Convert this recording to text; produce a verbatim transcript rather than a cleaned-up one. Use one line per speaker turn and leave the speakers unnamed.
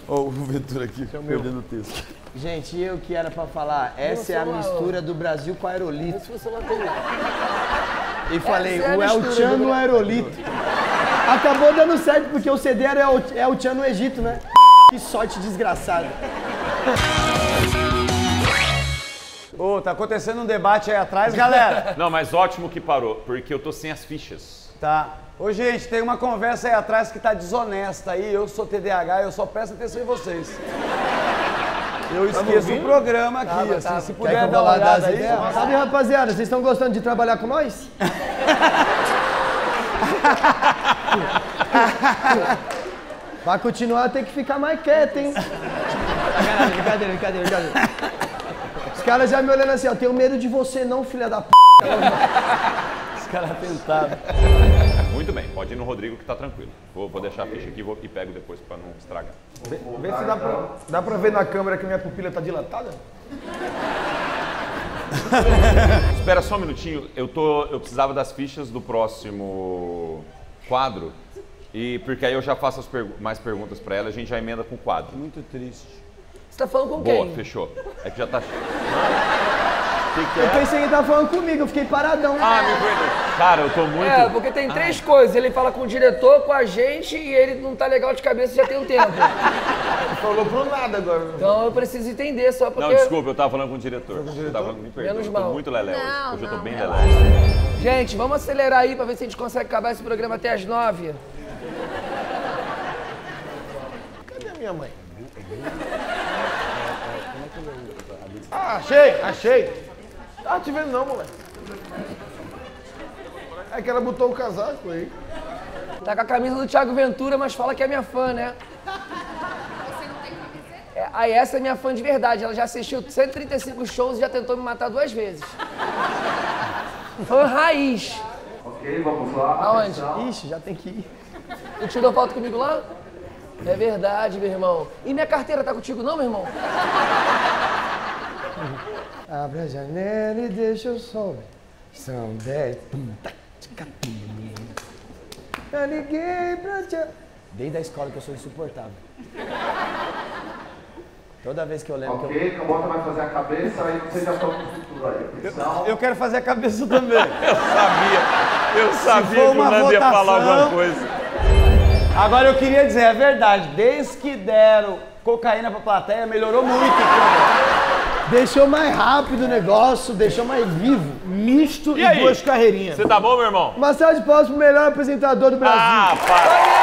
Ó, o Ventura aqui, perdendo o texto.
Gente, eu que era pra falar, essa é a mistura do Brasil com aerolito. E falei, o El Chan no aerolito. Acabou dando certo, porque o C D era El Chan no Egito, né? Que sorte desgraçada.
Ô, oh, tá acontecendo um debate aí atrás, galera.
Não, mas ótimo que parou, porque eu tô sem as fichas.
Tá. Ô, gente, tem uma conversa aí atrás que tá desonesta aí. Eu sou T D A H, eu só presto atenção em vocês. Eu esqueço o programa aqui, tava, assim, tava. Se puder dar uma olhada aí.
Sabe, rapaziada, vocês estão gostando de trabalhar com nós? Pra continuar, tem que ficar mais quieto, hein? Brincadeira, brincadeira, brincadeira. Os caras já me olhando assim, ó, tenho medo de você não, filha da p.
Os caras tentaram.
Muito bem, pode ir no Rodrigo que tá tranquilo. Vou, vou deixar a ficha aqui vou, e pego depois pra não estragar.
Vê, vê se dá pra, dá pra ver na câmera que minha pupila tá dilatada.
Espera só um minutinho, eu, tô, eu precisava das fichas do próximo quadro, e porque aí eu já faço as pergu mais perguntas pra ela, a gente já emenda com o quadro.
Muito triste.
Você tá falando com
Boa,
quem?
fechou. É que já tá...
Que que é? Eu pensei que ele tava falando comigo, eu fiquei paradão.
Ah, me perdoe. Cara, eu tô muito...
É, porque tem três ah. coisas. Ele fala com o diretor, com a gente e ele não tá legal de cabeça já tem um tempo.
Não falou pro nada agora.
Então eu preciso entender só porque...
Não, desculpa, eu tava falando com o diretor. Com o diretor? Eu tava falando, me perdoe,
Menos
eu tô
mal.
muito lelé hoje.
Não,
hoje eu tô
não,
bem
relaxa.
lelé.
Gente, vamos acelerar aí pra ver se a gente consegue acabar esse programa até as nove.
Cadê a minha mãe? Ah, achei, achei. Ah, te vendo não, moleque. É que ela botou o casaco aí.
Tá com a camisa do Thiago Ventura, mas fala que é minha fã, né?
Você não tem camiseta?
É, aí essa é minha fã de verdade. Ela já assistiu cento e trinta e cinco shows e já tentou me matar duas vezes. Fã raiz.
Ok, vamos lá.
Aonde?
Atenção.
Ixi, já tem que ir.
Tu tirou foto comigo lá? É verdade, meu irmão. E minha carteira tá contigo não, meu irmão?
Abre a janela e deixa o sol. São dez. Eu liguei pra te... Desde a escola que eu sou insuportável. Toda vez que eu lembro
Ok,
que eu...
a moto vai fazer a cabeça e vocês já estão no futuro aí. Atenção.
Eu, eu quero fazer a cabeça também.
Eu sabia, eu sabia
for
que o
uma
Nando ia falar
votação-
alguma coisa.
Agora eu queria dizer, é verdade, desde que deram cocaína pra plateia, melhorou muito.
Deixou mais rápido o negócio, deixou mais vivo.
Misto
E
e,
aí?
duas carreirinhas.
Você tá bom, meu irmão?
Uma salva de palmas pro melhor apresentador do Brasil.
Ah, para!